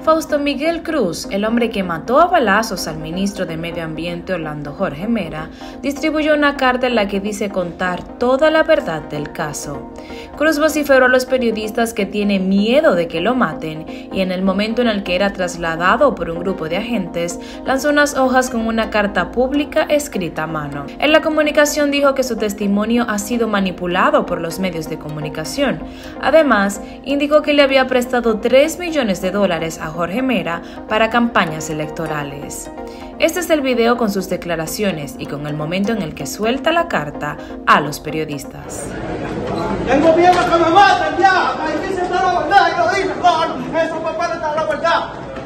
Fausto Miguel Cruz, el hombre que mató a balazos al ministro de Medio Ambiente Orlando Jorge Mera, distribuyó una carta en la que dice contar toda la verdad del caso. Cruz vociferó a los periodistas que tiene miedo de que lo maten y en el momento en el que era trasladado por un grupo de agentes, lanzó unas hojas con una carta pública escrita a mano. En la comunicación dijo que su testimonio ha sido manipulado por los medios de comunicación. Además, indicó que le había prestado $3 millones a Jorge Mera para campañas electorales. Este es el video con sus declaraciones y con el momento en el que suelta la carta a los periodistas. El gobierno que me matan ya, ahí dice está la verdad y lo dice con esos papeles está la verdad.